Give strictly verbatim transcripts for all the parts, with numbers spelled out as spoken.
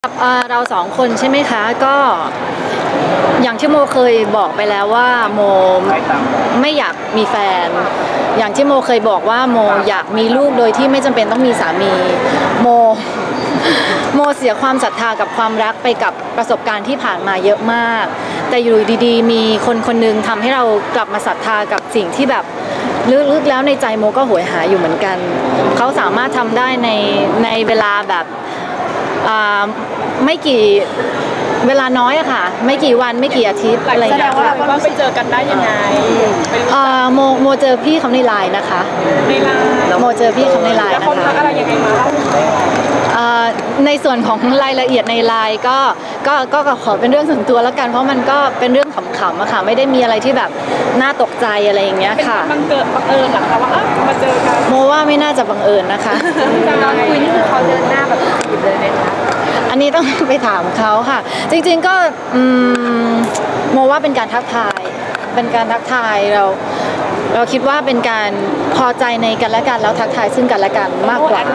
เราสองคนใช่ไหมคะก็อย่างที่โมเคยบอกไปแล้วว่าโมไม่อยากมีแฟนอย่างที่โมเคยบอกว่าโมอยากมีลูกโดยที่ไม่จำเป็นต้องมีสามีโมโมเสียความศรัทธากับความรักไปกับประสบการณ์ที่ผ่านมาเยอะมากแต่อยู่ดีๆมีคนคนนึงทำให้เรากลับมาศรัทธากับสิ่งที่แบบลึกๆแล้วในใจโมก็โหยหาอยู่เหมือนกันเขาสามารถทำได้ในในเวลาแบบไม่กี่เวลาน้อยอะค่ะไม่กี่วันไม่กี่อาทิตย์อะไรอย่างเงี้ยค่ะว่าไปเจอกันได้ยังไงโมโมเจอพี่เขาในไลน์นะคะในไลน์โมเจอพี่เขาในไลน์นะคะแล้วเขาทักอะไรยังไงมาในส่วนของรายละเอียดในไลน์ก็ก็ก็ขอเป็นเรื่องส่วนตัวแล้วกันเพราะมันก็เป็นเรื่องขำๆอะค่ะไม่ได้มีอะไรที่แบบน่าตกใจอะไรอย่างเงี้ยค่ะมันเกิดบังเอิญหรอคะว่ามาเจอกันโมว่าไม่น่าจะบังเอิญนะคะตอนคุยนี่คือเขาเดินหน้าแบบจีบเลยไหมคะอันนี้ต้องไปถามเขาค่ะจริงๆก็โมว่าเป็นการทักทายเป็นการทักทายเราเราคิดว่าเป็นการพอใจในกันและกันแล้วทักทายซึ่งกันและกันมากกว่า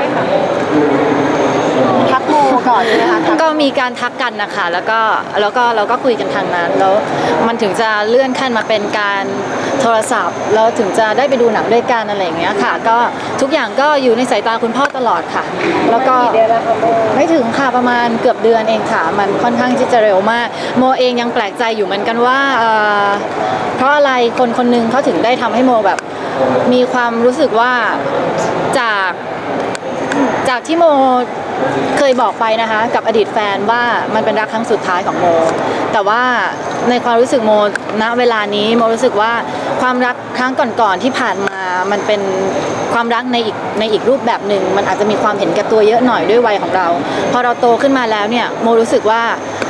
ทักโมก่อนใช่ไหมคะก็มีการทักกันนะคะแล้วก็แล้วก็เราก็คุยกันทางนั้นแล้วมันถึงจะเลื่อนขั้นมาเป็นการโทรศัพท์แล้วถึงจะได้ไปดูหนังด้วยกันอะไรอย่างเงี้ยค่ะก็ทุกอย่างก็อยู่ในสายตาคุณพ่อตลอดค่ะแล้วก็ไม่ถึงค่ะประมาณเกือบเดือนเองค่ะมันค่อนข้างที่จะเร็วมากโมเองยังแปลกใจอยู่เหมือนกันว่าเพราะอะไรคนคนนึงเขาถึงได้ทำให้โมแบบมีความรู้สึกว่าจากจากที่โมเคยบอกไปนะคะกับอดีตแฟนว่ามันเป็นรักครั้งสุดท้ายของโมแต่ว่าในความรู้สึกโมณเวลานี้โมรู้สึกว่าความรักครั้งก่อนๆที่ผ่านมามันเป็นความรักในอีกในอีกรูปแบบหนึ่งมันอาจจะมีความเห็นแก่ตัวเยอะหน่อยด้วยวัยของเราพอเราโตขึ้นมาแล้วเนี่ยโมรู้สึกว่า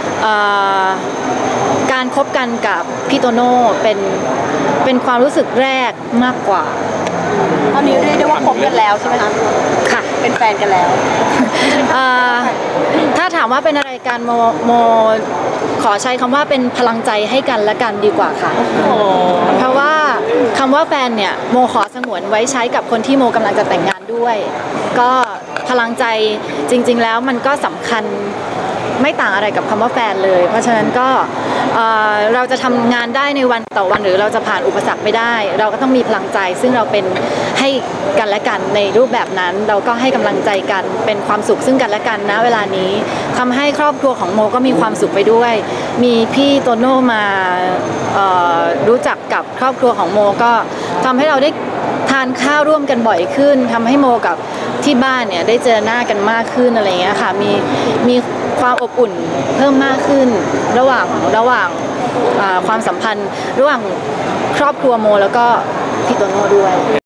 การคบกันกับพี่โตโน่เป็นเป็นความรู้สึกแรกมากกว่าตอนนี้เรียกได้ว่าคบกันแล้วใช่ไหมคะค่ะเป็นแฟนกันแล้วถ้าถามว่าเป็นอะไรกันโมโมขอใช้คำว่าเป็นพลังใจให้กันและกันดีกว่าค่ะเพราะว่าคำว่าแฟนเนี่ยโมขอสงวนไว้ใช้กับคนที่โมกำลังจะแต่งงานด้วยก็พลังใจจริงๆแล้วมันก็สำคัญไม่ต่างอะไรกับคำว่าแฟนเลยเพราะฉะนั้นก็เราจะทำงานได้ในวันต่อวันหรือเราจะผ่านอุปสรรคไม่ได้เราก็ต้องมีพลังใจซึ่งเราเป็นให้กันและกันในรูปแบบนั้นเราก็ให้กำลังใจกันเป็นความสุขซึ่งกันและกันนะเวลานี้ทำให้ครอบครัวของโมก็มีความสุขไปด้วยมีพี่โตโน่มารู้จักกับครอบครัวของโมก็ทำให้เราได้ทานข้าวร่วมกันบ่อยขึ้นทำให้โมกับที่บ้านเนี่ยได้เจอหน้ากันมากขึ้นอะไรเงี้ยค่ะมีมีความอบอุ่นเพิ่มมากขึ้นระหว่างระหว่างความสัมพันธ์ระหว่างครอบครัวโมแล้วก็พี่โตโน่ด้วย